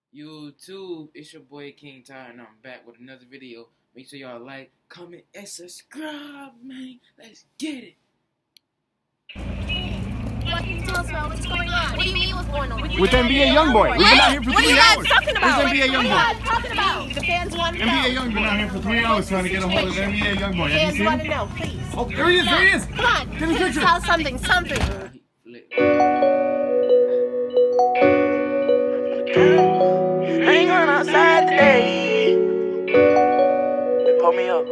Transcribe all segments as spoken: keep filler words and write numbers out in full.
YouTube, it's your boy King Ty, and I'm back with another video. Make sure y'all like, comment, and subscribe, man. Let's get it. What can you tell us about what's going on? What do you mean what's going on? With N B A Youngboy. We've been out here for what three are hours. you guys talking about? Who's N B A Youngboy? What are you guys talking about? The fans want to know. N B A Youngboy. Been out here for three hours trying to get a hold of N B A Youngboy. Have you Fans seen want to him? know, please. Oh, there he is. There he is. Come on. Get his picture. Tell something, something. I ain't going outside today. Pull me up.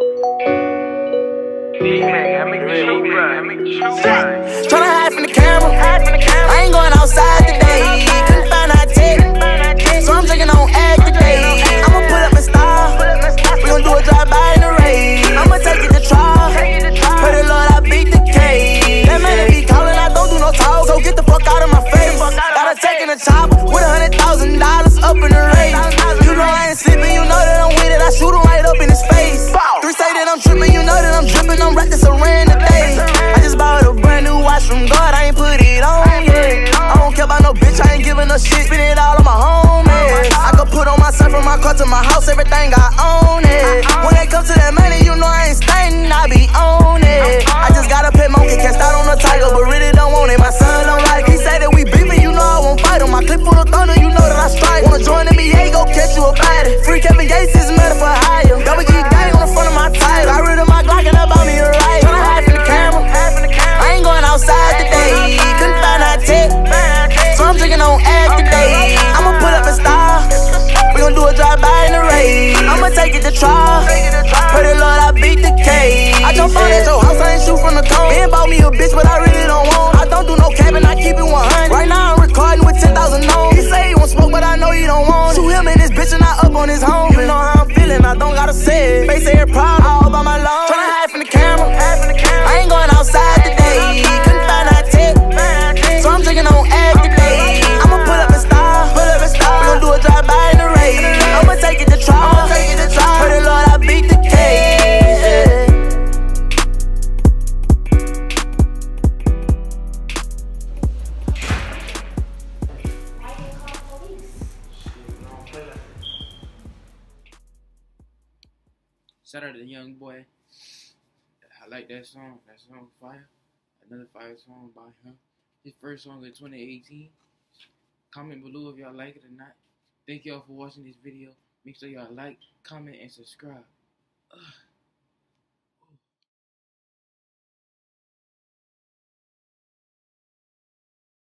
Tryna hide from the camera. I ain't going outside today. Couldn't find out tech, so I'm drinking on egg today. I'ma pull up in style. We gon' do a drive-by in the rain. I'ma take it to trial. Pray the Lord I beat the case. That man be calling, I don't do no talk, so get the fuck out of my face. Got a check in the chopper with a hundred thousand dollars up in the race. You know I ain't sleeping, you know that I'm with it. I shoot him right up in his face. Three say that I'm tripping, you know that I'm dripping. I'm reckless, I ran today. I just bought a brand new watch from God, I ain't put it on yet. I don't care about no bitch, I ain't giving no shit. Spend it all on my homies. I could put on my son from my car to my house, everything I own it. When it comes to that money, you know I ain't staying, I be on it. I just got a pet monkey, can't start on a tiger, but really don't want it. My son don't like it. He say that we beefing, you know I won't fight him. My clip full of thunder, you know that I strike. Wanna join N B A, go catch you a body. Free Kevin Gates is murder for hire. Double G gang on the front of my title. I rid of my Glock and I bought me a riot. Tryna hide from the camera. I ain't going outside today. Couldn't find out tech, so I'm drinking on egg today. I'ma pull up in style. We gon' do a drive-by in the rain. I'ma take it to trial. Pray the Lord I beat the case. I jump on at your house, I ain't shoot from the cone. Ben bought me a bitch, but I really don't want. I don't do no capping, I keep it one hundred. Right now I'm recording with ten thousand on. He say he won't smoke, but I know he don't want. Shoot him and his bitch and I up on his home. You know how I'm feeling, I don't gotta say it. Face air proud, all by my loan. Tryna hide from the camera. I ain't going outside today. Couldn't find out tech, so I'm drinking on egg today. I'ma pull up in style. Pull up in style. We gon' do a drive-by in the rain. I'ma take it to trial. Take it to trial. Pray the Lord I beat the case. Shout out to Youngboy. I like that song. That song fire. Another fire song by him. His first song in twenty eighteen. Comment below if y'all like it or not. Thank y'all for watching this video. Make sure y'all like, comment, and subscribe. Ugh.